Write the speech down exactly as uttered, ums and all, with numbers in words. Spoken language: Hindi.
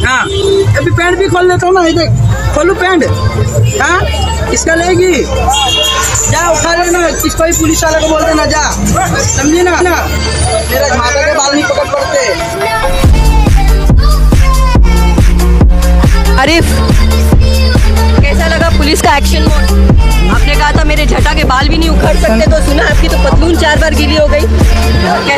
हाँ अभी पैंट भी खोल लेता हूँ ना, ये देख खोलू पैंट। हाँ इसका लेगी, जा उठा लेना, किसको ही पुलिस वाले को बोल देना, जा समझी ना ना, मेरा झाका के बाल नहीं पकड़ पड़ते। आरिफ, कैसा लगा पुलिस का एक्शन मोड? आपने कहा था मेरे झटा के बाल भी नहीं उखड़ सकते, तो सुना आपकी तो पतलून चार बार गीली हो गई।